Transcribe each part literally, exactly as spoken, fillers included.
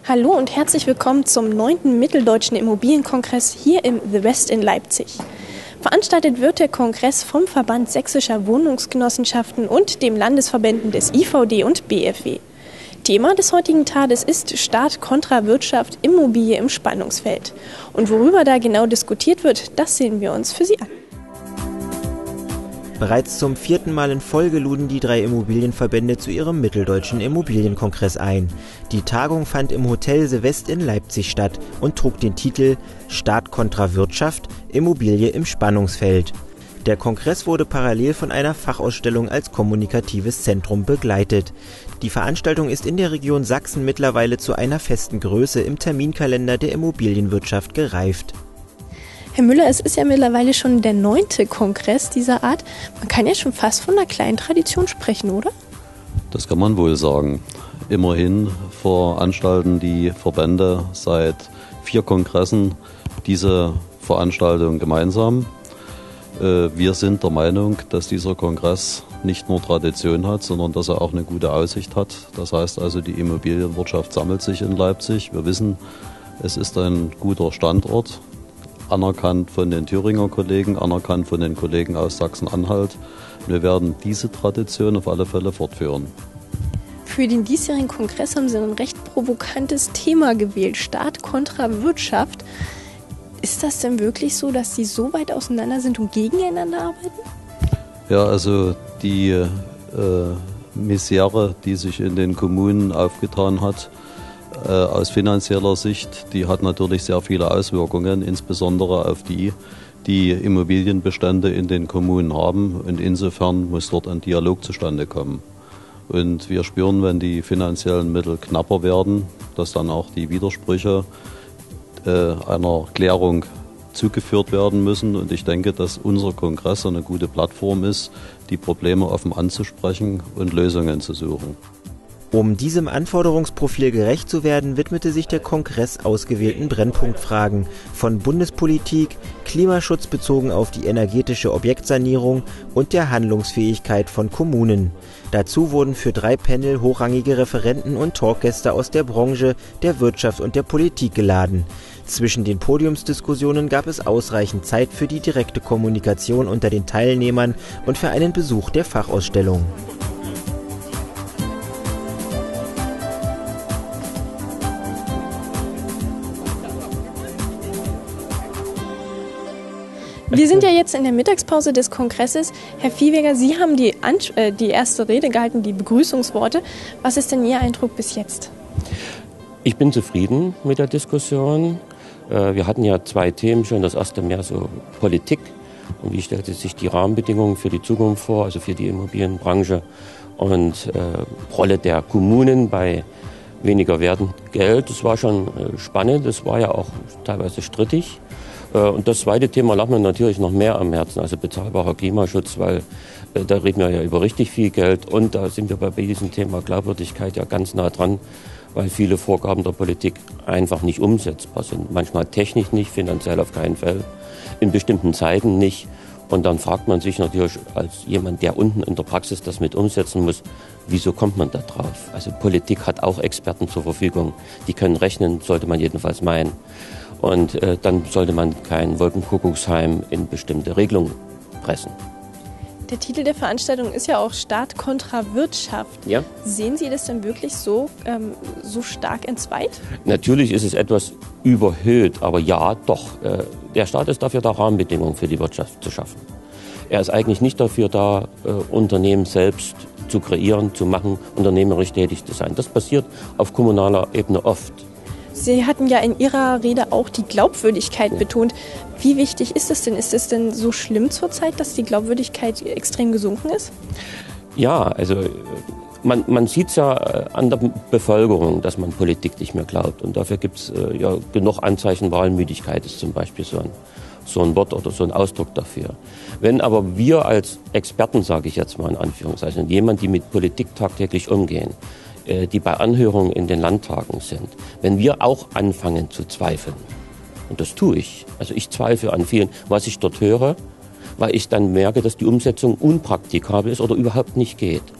Hallo und herzlich willkommen zum neunten Mitteldeutschen Immobilienkongress hier im The West in Leipzig. Veranstaltet wird der Kongress vom Verband Sächsischer Wohnungsgenossenschaften und dem Landesverbänden des I V D und B F W. Thema des heutigen Tages ist Staat kontra Wirtschaft, Immobilie im Spannungsfeld. Und worüber da genau diskutiert wird, das sehen wir uns für Sie an. Bereits zum vierten Mal in Folge luden die drei Immobilienverbände zu ihrem Mitteldeutschen Immobilienkongress ein. Die Tagung fand im Hotel The West in Leipzig statt und trug den Titel Staat kontra Wirtschaft, Immobilie im Spannungsfeld. Der Kongress wurde parallel von einer Fachausstellung als kommunikatives Zentrum begleitet. Die Veranstaltung ist in der Region Sachsen mittlerweile zu einer festen Größe im Terminkalender der Immobilienwirtschaft gereift. Herr Müller, es ist ja mittlerweile schon der neunte Kongress dieser Art. Man kann ja schon fast von einer kleinen Tradition sprechen, oder? Das kann man wohl sagen. Immerhin veranstalten die Verbände seit vier Kongressen diese Veranstaltung gemeinsam. Wir sind der Meinung, dass dieser Kongress nicht nur Tradition hat, sondern dass er auch eine gute Aussicht hat. Das heißt also, die Immobilienwirtschaft sammelt sich in Leipzig. Wir wissen, es ist ein guter Standort, anerkannt von den Thüringer Kollegen, anerkannt von den Kollegen aus Sachsen-Anhalt. Wir werden diese Tradition auf alle Fälle fortführen. Für den diesjährigen Kongress haben Sie ein recht provokantes Thema gewählt, Staat kontra Wirtschaft. Ist das denn wirklich so, dass Sie so weit auseinander sind und gegeneinander arbeiten? Ja, also die äh, Misere, die sich in den Kommunen aufgetan hat, äh, aus finanzieller Sicht, die hat natürlich sehr viele Auswirkungen, insbesondere auf die, die Immobilienbestände in den Kommunen haben. Und insofern muss dort ein Dialog zustande kommen. Und wir spüren, wenn die finanziellen Mittel knapper werden, dass dann auch die Widersprüche äh, einer Klärung zugeführt werden müssen. Und ich denke, dass unser Kongress eine gute Plattform ist, die Probleme offen anzusprechen und Lösungen zu suchen. Um diesem Anforderungsprofil gerecht zu werden, widmete sich der Kongress ausgewählten Brennpunktfragen von Bundespolitik, Klimaschutz bezogen auf die energetische Objektsanierung und der Handlungsfähigkeit von Kommunen. Dazu wurden für drei Panel hochrangige Referenten und Talkgäste aus der Branche, der Wirtschaft und der Politik geladen. Zwischen den Podiumsdiskussionen gab es ausreichend Zeit für die direkte Kommunikation unter den Teilnehmern und für einen Besuch der Fachausstellung. Wir sind ja jetzt in der Mittagspause des Kongresses. Herr Viehweger, Sie haben die, Ans- äh, die erste Rede gehalten, die Begrüßungsworte. Was ist denn Ihr Eindruck bis jetzt? Ich bin zufrieden mit der Diskussion. Äh, wir hatten ja zwei Themen schon. Das erste mehr so Politik und wie stellte sich die Rahmenbedingungen für die Zukunft vor, also für die Immobilienbranche und äh, Rolle der Kommunen bei weniger Werten Geld. Das war schon äh, spannend, das war ja auch teilweise strittig. Und das zweite Thema lag mir natürlich noch mehr am Herzen, also bezahlbarer Klimaschutz, weil äh, da reden wir ja über richtig viel Geld und da sind wir bei diesem Thema Glaubwürdigkeit ja ganz nah dran, weil viele Vorgaben der Politik einfach nicht umsetzbar sind. Manchmal technisch nicht, finanziell auf keinen Fall, in bestimmten Zeiten nicht. Und dann fragt man sich natürlich als jemand, der unten in der Praxis das mit umsetzen muss, wieso kommt man da drauf? Also Politik hat auch Experten zur Verfügung, die können rechnen, sollte man jedenfalls meinen. Und äh, dann sollte man kein Wolkenkuckucksheim in bestimmte Regelungen pressen. Der Titel der Veranstaltung ist ja auch Staat kontra Wirtschaft. Ja. Sehen Sie das denn wirklich so, ähm, so stark entzweit? Natürlich ist es etwas überhöht, aber ja, doch. Äh, der Staat ist dafür da, Rahmenbedingungen für die Wirtschaft zu schaffen. Er ist eigentlich nicht dafür da, äh, Unternehmen selbst zu kreieren, zu machen, unternehmerisch tätig zu sein. Das passiert auf kommunaler Ebene oft. Sie hatten ja in Ihrer Rede auch die Glaubwürdigkeit ja. betont. Wie wichtig ist es denn? Ist es denn so schlimm zurzeit, dass die Glaubwürdigkeit extrem gesunken ist? Ja, also man, man sieht es ja an der Bevölkerung, dass man Politik nicht mehr glaubt. Und dafür gibt es äh, ja genug Anzeichen. Wahlmüdigkeit ist zum Beispiel so ein, so ein Wort oder so ein Ausdruck dafür. Wenn aber wir als Experten, sage ich jetzt mal in Anführungszeichen, jemand, die mit Politik tagtäglich umgehen, die bei Anhörungen in den Landtagen sind, wenn wir auch anfangen zu zweifeln, und das tue ich, also ich zweifle an vielen, was ich dort höre, weil ich dann merke, dass die Umsetzung unpraktikabel ist oder überhaupt nicht geht,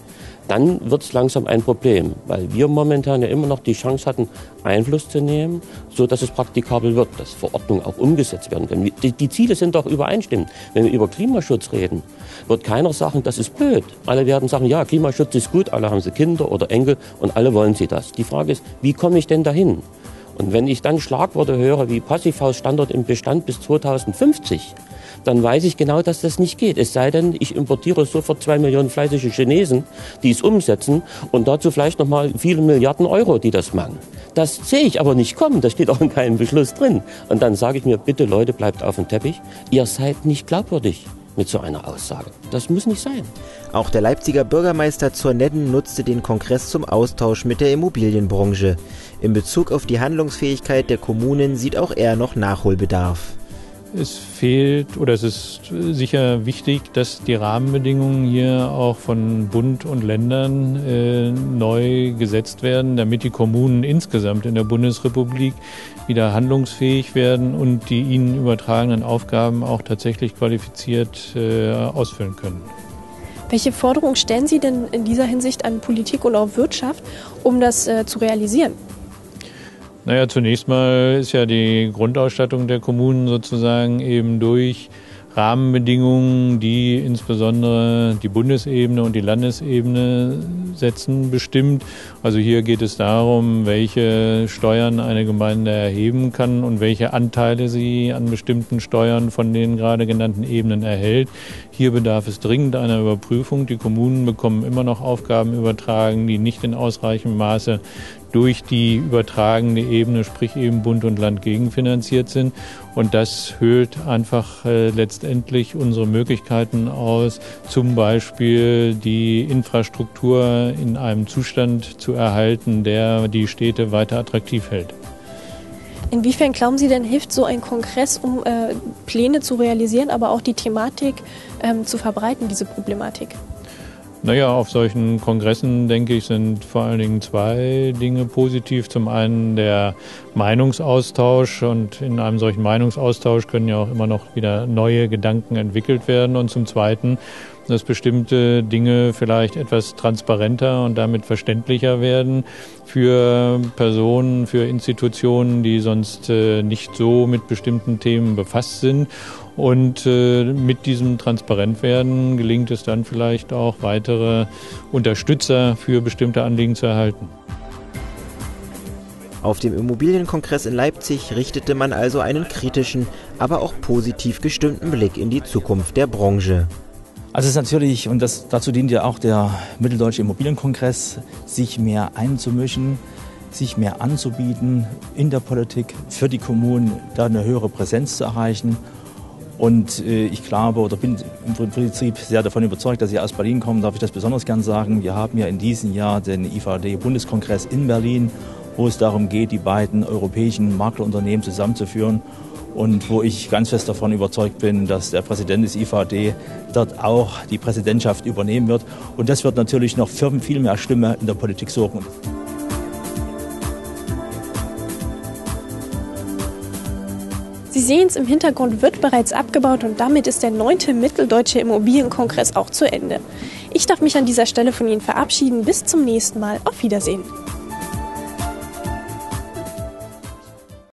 dann wird es langsam ein Problem, weil wir momentan ja immer noch die Chance hatten, Einfluss zu nehmen, so dass es praktikabel wird, dass Verordnungen auch umgesetzt werden können. Die, die Ziele sind doch übereinstimmend. Wenn wir über Klimaschutz reden, wird keiner sagen, das ist blöd. Alle werden sagen, ja, Klimaschutz ist gut, alle haben sie Kinder oder Enkel und alle wollen sie das. Die Frage ist, wie komme ich denn dahin? Und wenn ich dann Schlagworte höre wie Passivhausstandard im Bestand bis zweitausendfünfzig, dann weiß ich genau, dass das nicht geht. Es sei denn, ich importiere sofort zwei Millionen fleißige Chinesen, die es umsetzen und dazu vielleicht noch mal viele Milliarden Euro, die das machen. Das sehe ich aber nicht kommen, das steht auch in keinem Beschluss drin. Und dann sage ich mir, bitte Leute, bleibt auf dem Teppich, ihr seid nicht glaubwürdig mit so einer Aussage. Das muss nicht sein. Auch der Leipziger Bürgermeister Zornedden nutzte den Kongress zum Austausch mit der Immobilienbranche. In Bezug auf die Handlungsfähigkeit der Kommunen sieht auch er noch Nachholbedarf. Es fehlt oder es ist sicher wichtig, dass die Rahmenbedingungen hier auch von Bund und Ländern äh, neu gesetzt werden, damit die Kommunen insgesamt in der Bundesrepublik wieder handlungsfähig werden und die ihnen übertragenen Aufgaben auch tatsächlich qualifiziert äh, ausfüllen können. Welche Forderungen stellen Sie denn in dieser Hinsicht an Politik und auch Wirtschaft, um das äh, zu realisieren? Naja, zunächst mal ist ja die Grundausstattung der Kommunen sozusagen eben durch Rahmenbedingungen, die insbesondere die Bundesebene und die Landesebene setzen, bestimmt. Also hier geht es darum, welche Steuern eine Gemeinde erheben kann und welche Anteile sie an bestimmten Steuern von den gerade genannten Ebenen erhält. Hier bedarf es dringend einer Überprüfung. Die Kommunen bekommen immer noch Aufgaben übertragen, die nicht in ausreichendem Maße durch die übertragene Ebene, sprich eben Bund und Land, gegenfinanziert sind. Und das höhlt einfach äh, letztendlich unsere Möglichkeiten aus, zum Beispiel die Infrastruktur in einem Zustand zu erhalten, der die Städte weiter attraktiv hält. Inwiefern glauben Sie denn, hilft so ein Kongress, um äh, Pläne zu realisieren, aber auch die Thematik ähm, zu verbreiten, diese Problematik? Naja, auf solchen Kongressen, denke ich, sind vor allen Dingen zwei Dinge positiv. Zum einen der Meinungsaustausch, und in einem solchen Meinungsaustausch können ja auch immer noch wieder neue Gedanken entwickelt werden. Und zum zweiten, dass bestimmte Dinge vielleicht etwas transparenter und damit verständlicher werden für Personen, für Institutionen, die sonst äh, nicht so mit bestimmten Themen befasst sind. Und äh, mit diesem Transparentwerden gelingt es dann vielleicht auch, weitere Unterstützer für bestimmte Anliegen zu erhalten. Auf dem Immobilienkongress in Leipzig richtete man also einen kritischen, aber auch positiv gestimmten Blick in die Zukunft der Branche. Also es ist natürlich, und das, dazu dient ja auch der Mitteldeutsche Immobilienkongress, sich mehr einzumischen, sich mehr anzubieten in der Politik, für die Kommunen da eine höhere Präsenz zu erreichen. Und äh, ich glaube oder bin im Prinzip sehr davon überzeugt, dass Sie aus Berlin kommen, darf ich das besonders gern sagen. Wir haben ja in diesem Jahr den I V D-Bundeskongress in Berlin, wo es darum geht, die beiden europäischen Maklerunternehmen zusammenzuführen. Und wo ich ganz fest davon überzeugt bin, dass der Präsident des I V D dort auch die Präsidentschaft übernehmen wird. Und das wird natürlich noch für viel mehr Stimme in der Politik sorgen. Sie sehen es, im Hintergrund wird bereits abgebaut und damit ist der neunte Mitteldeutsche Immobilienkongress auch zu Ende. Ich darf mich an dieser Stelle von Ihnen verabschieden. Bis zum nächsten Mal. Auf Wiedersehen.